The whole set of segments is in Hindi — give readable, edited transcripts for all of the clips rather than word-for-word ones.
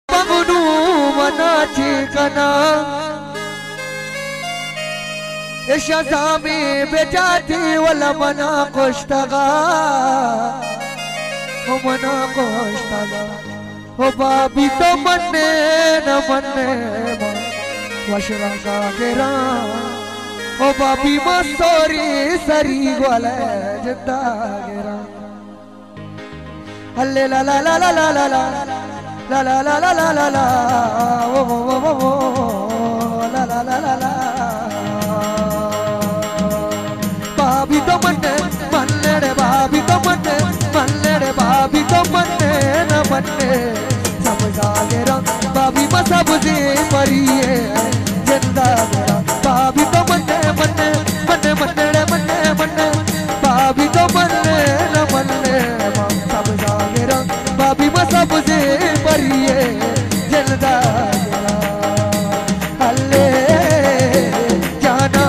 पगनू मनाची कना शजामी बेजाती वला मना कोष्टगा हो मना कोष्टगा हो बाबी तो मन्ने न मन्ने वशरंगा गेरा हो बाबी मस्तोरी सरी वाले जिंदा गेरा हल्ले ला ला ला ला ला ला ला ला ला ला ला ला ला ला वो ला ला ला ला ला बाबी तो मन्ने रे बाबी तो मन्ने रे बाबी तो मन्ने न मन्ने सब जागेरा बाबी मसब से परिये जिंदा गेरा बाबी तो मन्ने मन्ने मन्ने मन्ने रे मन्ने मन्ने बाबी तो मन्ने न मन्ने सब जागेरा बाबी मसब से परिये जिंदा गेरा हल्ले जाना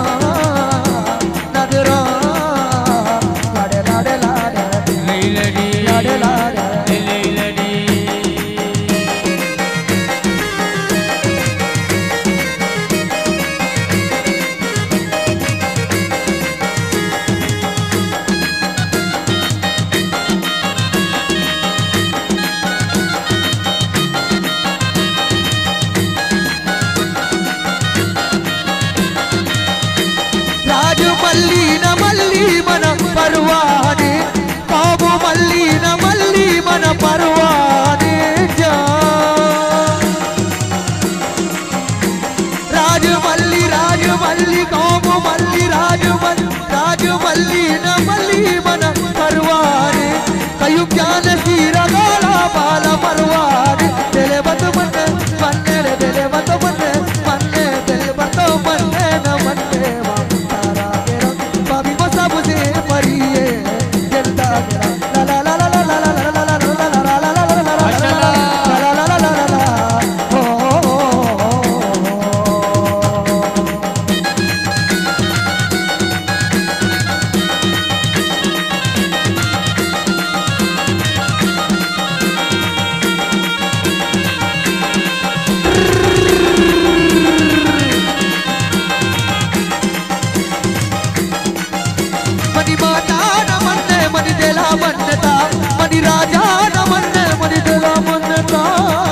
मल्ली न मल्ली मन परवाने बाबू मल्ली न मल्ली मन परवाने जा राज मल्ली बाबू मल्ली राज मल्ली न मल्ली मन परवाने कयु ज्ञान सीरा गाला बाल परवाने दिल बत मन्ने मन्ने रे दिल बत मन्ने मन्ने दिल बत मन्ने न मन्ने परिये जिंदा गेरा ला ला ला ला ला ला ला ला ला ला मनी माता न मन्ने मनी दिला मन्नता मनी राजा न मन्ने मनी दिला मन्नता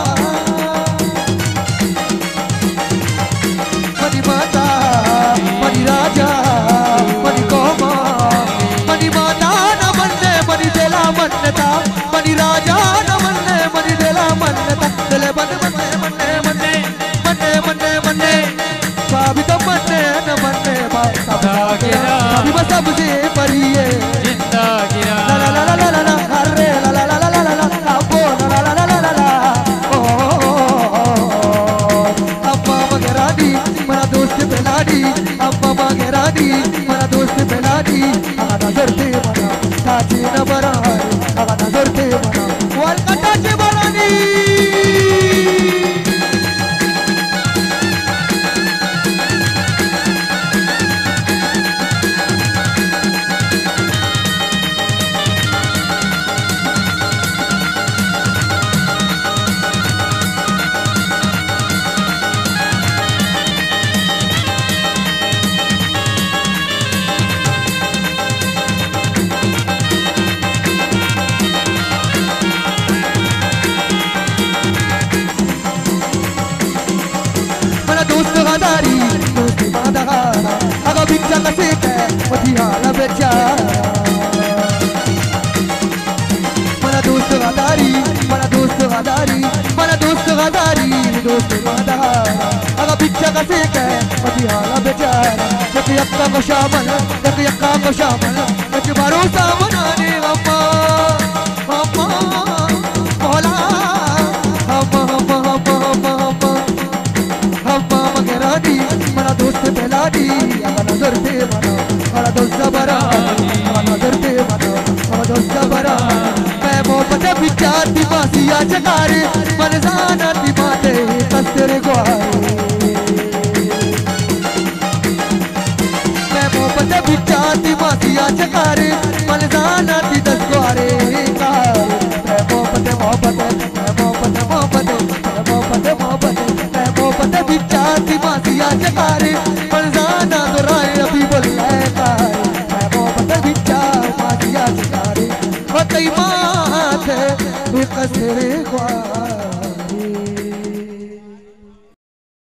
मनी माता मनी राजा मनी कोमा मनी माता न मन्ने मनी दिला मन्नता मनी राजा न मन्ने मनी दिला मन्नता दिले बन मन्ने मन्ने मन्ने मन्ने मन्ने मन्ने बाबी तो मन्ने न मन्ने बाबी मसब से परिये जिंदा गिरा ला ला ला ला ला ला हरे ला ला ला ला ला ला अबो ला ला ला ला ला ला ओ अब्बा मगराडी मेरा दोस्त बेलाडी अब्बा मगराडी मेरा दोस्त बेलाडी आगा नजर ते मना ताजी न बरा आगा नजर ते मना वाल कटा से बरानी दोस्त गदारी दोस्त मादागारा अगा बिच्चा कसे के मधी हाला बेचारा मना दोस्त गदारी मना दोस्त गदारी मना दोस्त गदारी दोस्त मादागारा अगा बिच्चा कसे के मधी हाला बेचारा जब यक्का को शामल जब भरोसा मनाने अम्मा अम्मा मौला अम्मा अम्मा अम्मा अम्मा अम्मा मगराडी मना दोस्त बेलाडी आगा नजर ते मना मेरा दोस्त बरा आगा नजर ते मना मेरा दोस्त बरा मैं मोहब्बत विचार दी बासिया जगारे मन जाना दी बाते तस्तेरे गुआरे मैं मोहब्बत विचार दी बासिया जगारे मन जाना दी तस्तेरे गुआरे मैं मोहब्बत माजिया जकारे फरजाना दुराए अभी बोले कारे मोहब्बत बिचा माजिया जकारे होतई माथे कसरे ख्वार